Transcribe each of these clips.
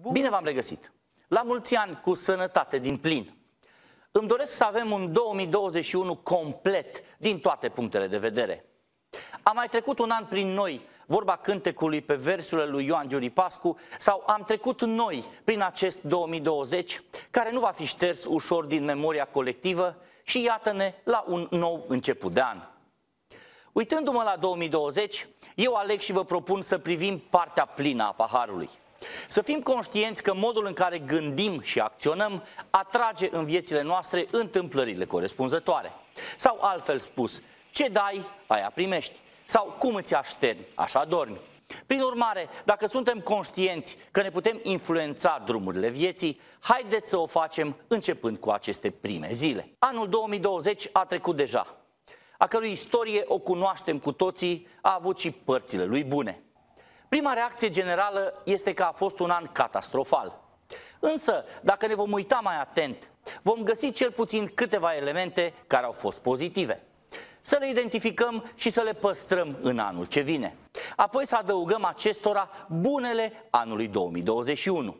Bine v-am regăsit! La mulți ani cu sănătate din plin! Îmi doresc să avem un 2021 complet din toate punctele de vedere. A mai trecut un an prin noi, vorba cântecului pe versurile lui Ioan Giuri Pascu, sau am trecut noi prin acest 2020, care nu va fi șters ușor din memoria colectivă și iată-ne la un nou început de an. Uitându-mă la 2020, eu aleg și vă propun să privim partea plină a paharului. Să fim conștienți că modul în care gândim și acționăm atrage în viețile noastre întâmplările corespunzătoare. Sau altfel spus, ce dai, aia primești. Sau cum îți așterni, așa dormi. Prin urmare, dacă suntem conștienți că ne putem influența drumurile vieții, haideți să o facem începând cu aceste prime zile. Anul 2020 a trecut deja, a cărui istorie o cunoaștem cu toții, a avut și părțile lui bune. Prima reacție generală este că a fost un an catastrofal. Însă, dacă ne vom uita mai atent, vom găsi cel puțin câteva elemente care au fost pozitive. Să le identificăm și să le păstrăm în anul ce vine. Apoi să adăugăm acestora bunele anului 2021.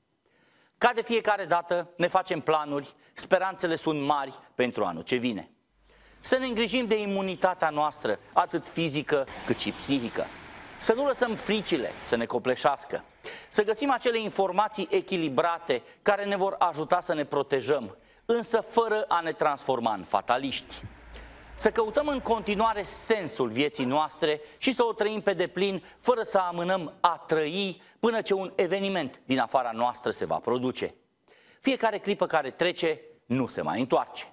Ca de fiecare dată ne facem planuri, speranțele sunt mari pentru anul ce vine. Să ne îngrijim de imunitatea noastră, atât fizică cât și psihică. Să nu lăsăm fricile să ne copleșească. Să găsim acele informații echilibrate care ne vor ajuta să ne protejăm, însă fără a ne transforma în fataliști. Să căutăm în continuare sensul vieții noastre și să o trăim pe deplin, fără să amânăm a trăi până ce un eveniment din afara noastră se va produce. Fiecare clipă care trece nu se mai întoarce.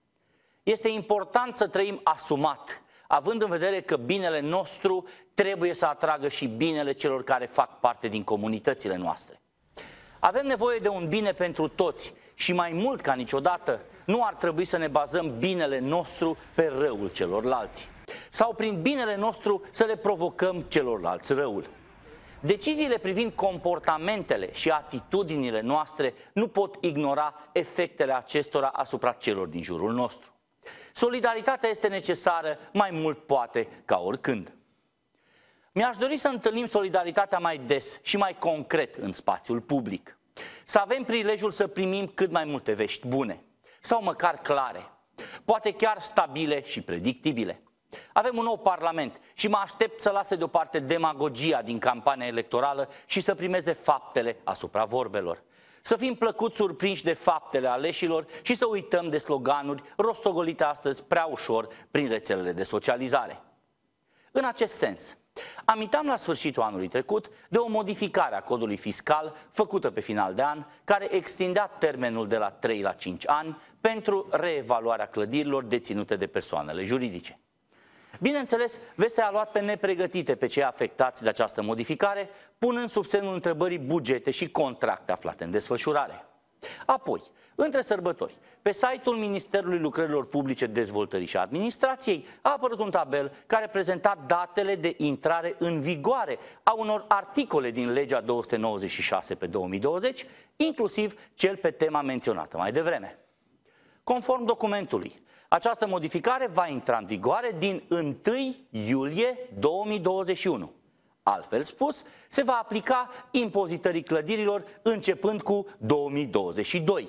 Este important să trăim asumat, având în vedere că binele nostru trebuie să atragă și binele celor care fac parte din comunitățile noastre. Avem nevoie de un bine pentru toți și mai mult ca niciodată nu ar trebui să ne bazăm binele nostru pe răul celorlalți sau prin binele nostru să le provocăm celorlalți răul. Deciziile privind comportamentele și atitudinile noastre nu pot ignora efectele acestora asupra celor din jurul nostru. Solidaritatea este necesară mai mult poate ca oricând. Mi-aș dori să întâlnim solidaritatea mai des și mai concret în spațiul public. Să avem prilejul să primim cât mai multe vești bune, sau măcar clare, poate chiar stabile și predictibile. Avem un nou parlament și mă aștept să lase deoparte demagogia din campania electorală și să primeze faptele asupra vorbelor. Să fim plăcut surprinși de faptele aleșilor și să uităm de sloganuri rostogolite astăzi prea ușor prin rețelele de socializare. În acest sens, aminteam la sfârșitul anului trecut de o modificare a codului fiscal făcută pe final de an, care extindea termenul de la 3 la 5 ani pentru reevaluarea clădirilor deținute de persoanele juridice. Bineînțeles, vestea a luat pe nepregătite pe cei afectați de această modificare, punând sub semnul întrebării bugete și contracte aflate în desfășurare. Apoi, între sărbători, pe site-ul Ministerului Lucrărilor Publice, Dezvoltării și Administrației a apărut un tabel care prezenta datele de intrare în vigoare a unor articole din legea 296 pe 2020, inclusiv cel pe tema menționată mai devreme. Conform documentului, această modificare va intra în vigoare din 1 iulie 2021. Altfel spus, se va aplica impozitării clădirilor începând cu 2022.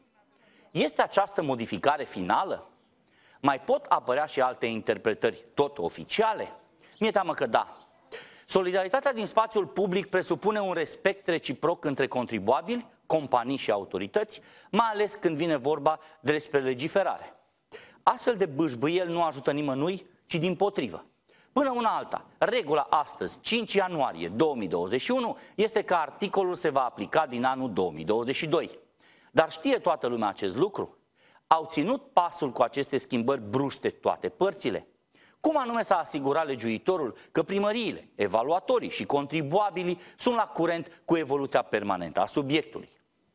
Este această modificare finală? Mai pot apărea și alte interpretări tot oficiale? Mi-e teamă că da. Solidaritatea din spațiul public presupune un respect reciproc între contribuabili, companii și autorități, mai ales când vine vorba despre legiferare. Astfel de bâșbâieli nu ajută nimănui, ci dimpotrivă. Până una alta, regula astăzi, 5 ianuarie 2021, este că articolul se va aplica din anul 2022. Dar știe toată lumea acest lucru? Au ținut pasul cu aceste schimbări bruște toate părțile? Cum anume s-a asigurat legiuitorul că primăriile, evaluatorii și contribuabilii sunt la curent cu evoluția permanentă a subiectului?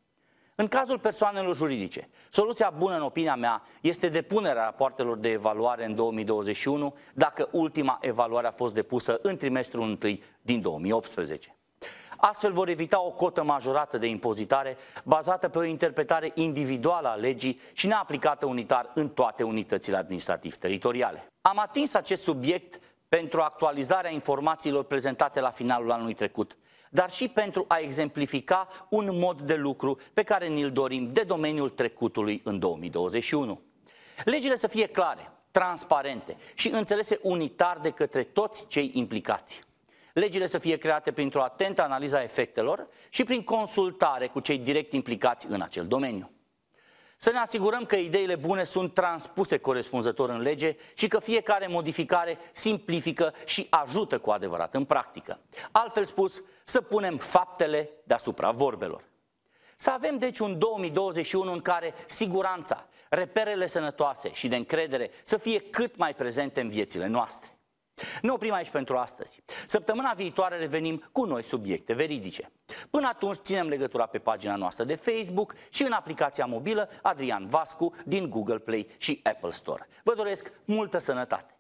În cazul persoanelor juridice, soluția bună, în opinia mea, este depunerea rapoartelor de evaluare în 2021, dacă ultima evaluare a fost depusă în trimestrul 1 din 2018. Astfel vor evita o cotă majorată de impozitare bazată pe o interpretare individuală a legii și neaplicată unitar în toate unitățile administrativ-teritoriale. Am atins acest subiect pentru actualizarea informațiilor prezentate la finalul anului trecut, dar și pentru a exemplifica un mod de lucru pe care ni-l dorim de domeniul trecutului în 2021. Legile să fie clare, transparente și înțelese unitar de către toți cei implicați. Legile să fie create printr-o atentă analiză a efectelor și prin consultare cu cei direct implicați în acel domeniu. Să ne asigurăm că ideile bune sunt transpuse corespunzător în lege și că fiecare modificare simplifică și ajută cu adevărat în practică. Altfel spus, să punem faptele deasupra vorbelor. Să avem deci un 2021 în care siguranța, reperele sănătoase și de încredere să fie cât mai prezente în viețile noastre. Ne oprim aici pentru astăzi. Săptămâna viitoare revenim cu noi subiecte veridice. Până atunci ținem legătura pe pagina noastră de Facebook și în aplicația mobilă Adrian Vascu din Google Play și Apple Store. Vă doresc multă sănătate!